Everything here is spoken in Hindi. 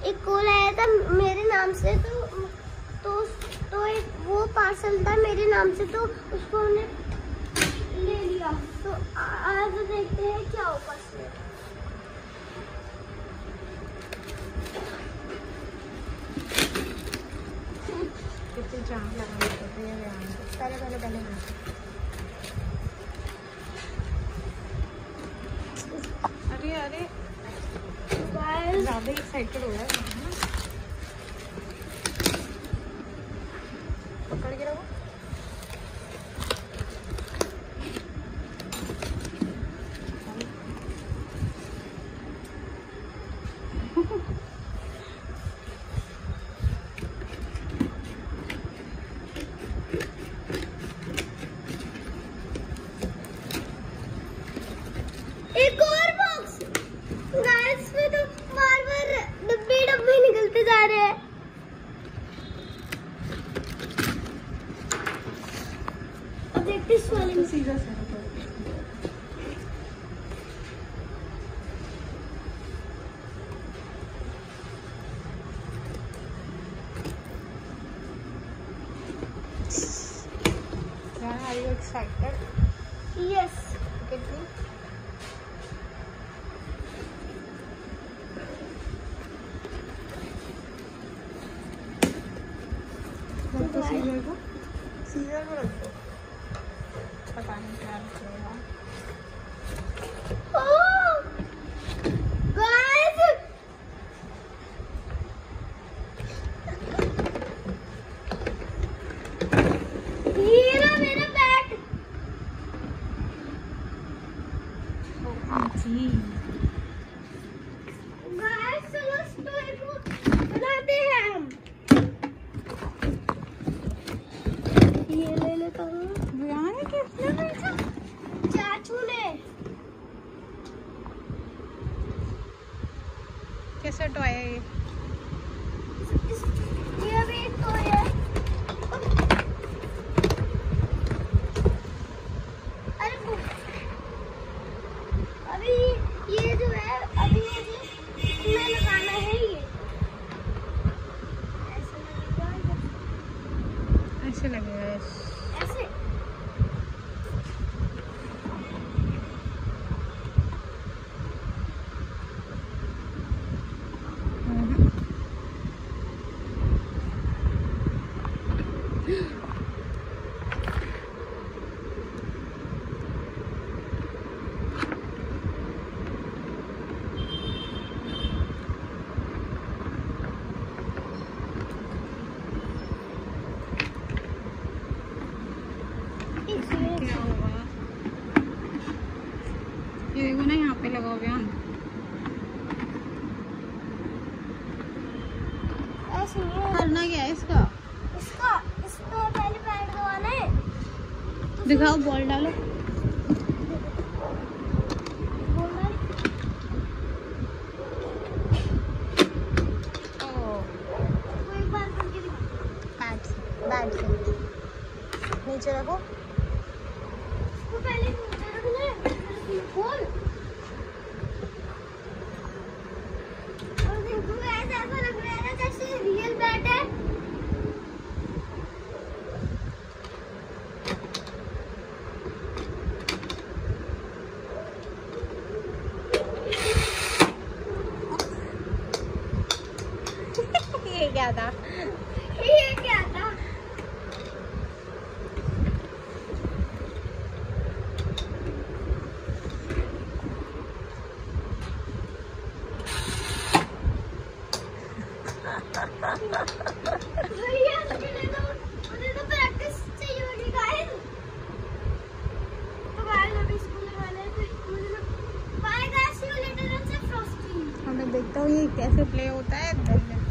एक कॉल आया था मेरे नाम से, तो एक वो पार्सल था मेरे नाम से, तो उसको हमने ले लिया। तो आज देखते हैं क्या होगा इसमें। कितनी जाम लगा पहले अरे ज़्यादा एक्साइटेड हो रहा है। पकड़ के रखो। एक और बॉक्स गाइस, में तो बार-बार डब्बे निकलते जा रहे हैं। अब देखते इस वाले में सीधा Are you excited? यस। कितनी? रख दो सीजर को, सीजर को रख दो। पता नहीं क्या रखेगा। बनाते हैं हम। ये ले लेता हूँ। चाचू ने कैसा टॉय है ये? ये भी एक टॉय है। अरे अभी ये जो है, अभी मैं लगाना है। ये ऐसे लगेगा ऐसे। क्या होगा? ये देखो ना, यहाँ पे लगा हुआ है। ऐसे नहीं है। करना क्या है इसका? इसको पहले पैड दबाना है। दिखाओ, बॉल डालो। एक बार करके दिखा। बैट से नीचे रखो। इसको पहले नीचे रखना है। खोल। और देखो ऐसा लग रहा है जैसे रियल बैट है। ये क्या था? ये क्या था? मुझे तो प्रैक्टिस चाहिए होगी गाइस। तो गाइस अभी स्कूल वाले bye guys, see you later and से फ्रॉस्टी। मैं देखता हूँ ये कैसे प्ले होता है।